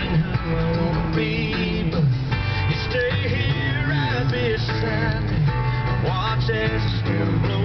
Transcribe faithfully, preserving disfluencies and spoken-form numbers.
and who I wanna be, but you stay here right beside me. Watch as the storm blows.